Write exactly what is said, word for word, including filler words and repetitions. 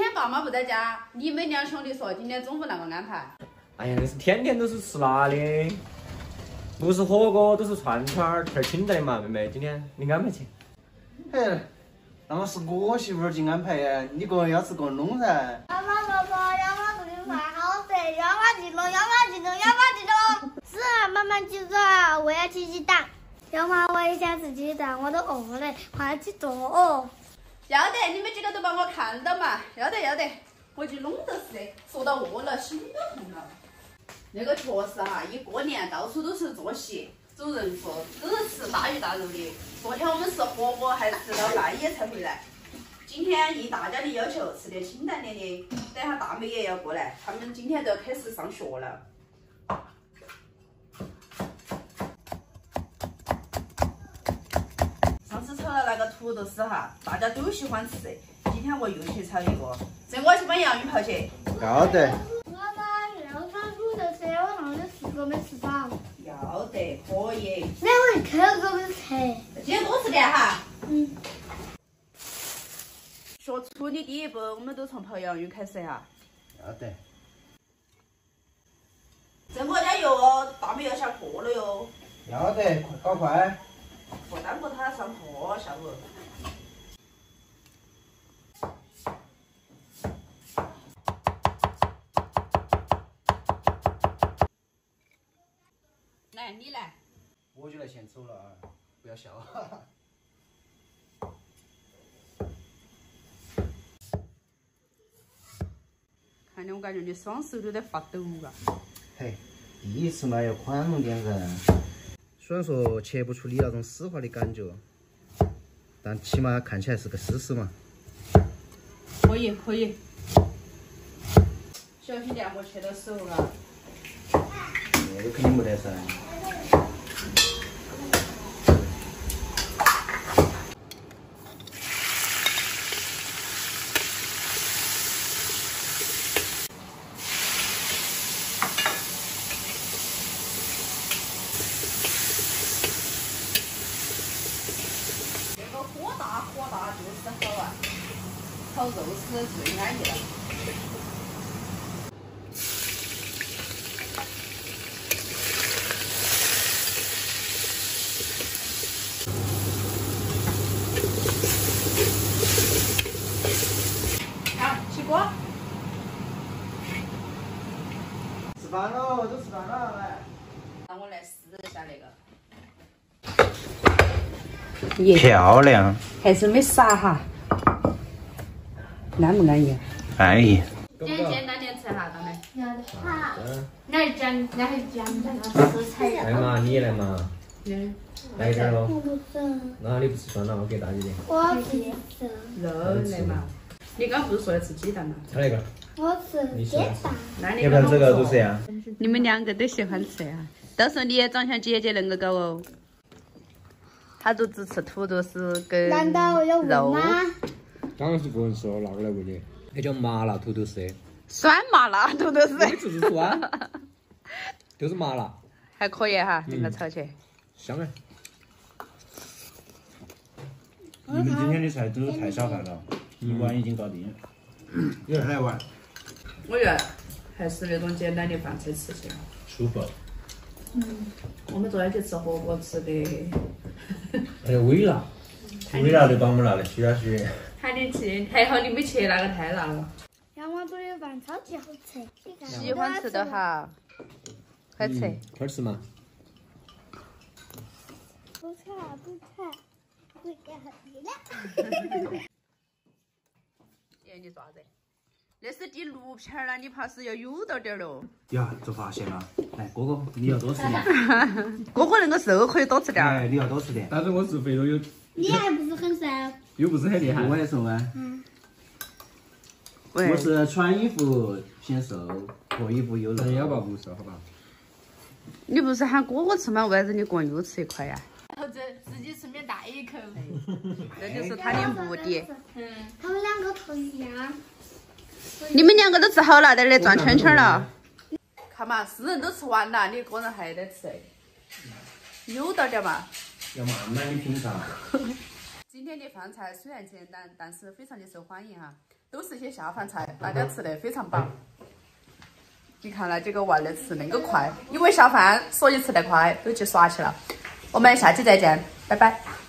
天爸妈不在家，你们两兄弟说今天中午那个安排？ 哎呀，那是天天都是吃辣的，不是火锅都是串串儿，吃点清淡的嘛，妹妹，今天你安排去。 嘿，那么是我媳妇儿去安排呀，你个人要吃个人弄噻。 妈妈爸爸，要妈这顿饭好吃，要妈记住，要妈记住，要妈记住。是啊，妈妈记住啊，我要吃鸡蛋。要妈，我也想吃鸡蛋，我都饿了，快去做哦。 要得，你们几个都帮我看到嘛，要得要得，我去弄就是的，说到饿了，心都痛了。那个确实哈，一过年到处都是做席，走人数，都是吃大鱼大肉的。昨天我们吃火锅还吃到半夜才回来。今天应大家的要求，吃点清淡点的。等下大妹也要过来，他们今天都要开始上学了。上次炒了那个土豆丝哈，大家都喜欢吃。今天我又去炒一个，这我去帮洋芋泡去。 要得。 妈妈，要炒土豆丝，我上次吃过没吃饱。 要得，可以。 那我一口都没吃。 今天多吃点哈。 嗯。 学厨的第一步，我们都从泡洋芋开始哈。 要得。 郑哥加油哦，大妹要下课了哟。 要得，快搞快。 不耽误他上课，下午。来，你来。 我就来献丑了啊！不要笑。 看的我感觉你双手都在发抖啊。 嘿，第一次嘛要宽容点噻。虽然说切不出你那种丝滑的感觉，但起码看起来是个丝丝嘛。 可以可以。小心点，莫切到手了。 那个肯定没得噻。 火大火大就是好啊，炒肉丝最安逸了。好，起锅。 吃饭喽，都吃饭了，来。 让我来试一下那个。 漂亮， 还是没撒哈，安不安逸？ 安逸。 简简单点吃哈，大妹。 要得好。来讲，来讲讲个食材呀。 来嘛，你来嘛， 嗯。 来点喽。 我不吃。 那你不吃酸了，我给大姐点。 我不吃。 肉来嘛。你刚不是说要吃鸡蛋吗？ 来一个。 我吃鸡蛋。 那你要不要这个都是呀？ 你们两个都喜欢吃呀？到时候你也长像姐姐那个高哦。他就只吃土豆丝跟肉。 难道我要问吗？ 当然是个人吃了，拿过来喂你。那叫麻辣土豆丝。 酸麻辣土豆丝。 没就是酸，就是麻辣。 还可以哈，这个炒起。 香哎。 你们今天的菜都是太小饭了，一碗已经搞定。 有人来玩。 我觉得还是那种简单的饭菜吃起来舒服。 嗯，我们昨天去吃火锅吃的。 还有微辣， 微辣的把我们辣的血啊血。 喊你吃，还好你没切那个太辣了。 要么做的饭超级好吃。 喜欢吃的哈，快吃。 快吃嘛。 不吃不吃，不吃了。 哎，你爪子？那是第六片了，你怕是要有到点喽。 呀，就发现了。来，哥哥，你要多吃点。 哥哥那个瘦可以多吃点。 哎，你要多吃点。 但是我是肥肉有。 你还不是很瘦？ 又不是很厉害。 我也瘦啊。 嗯。 我是穿衣服显瘦，脱衣服又肉。 你要不要不瘦？好吧。 你不是喊哥哥吃吗？为啥子你个人又吃一块呀？ 然后这自己顺便带一口。 这就是他的目的。 嗯。他们两个同一样。 你们两个都吃好了，在那里转圈圈了。看嘛，四人都吃完了，你一个人还得吃，有点点嘛。 要慢慢的品尝。 今天的饭菜虽然简单，但是非常的受欢迎哈。 都是些下饭菜，大家吃得非常饱。你看那几个娃儿吃那个快，因为下饭，所以吃得快，都去耍去了。我们下期再见，拜拜。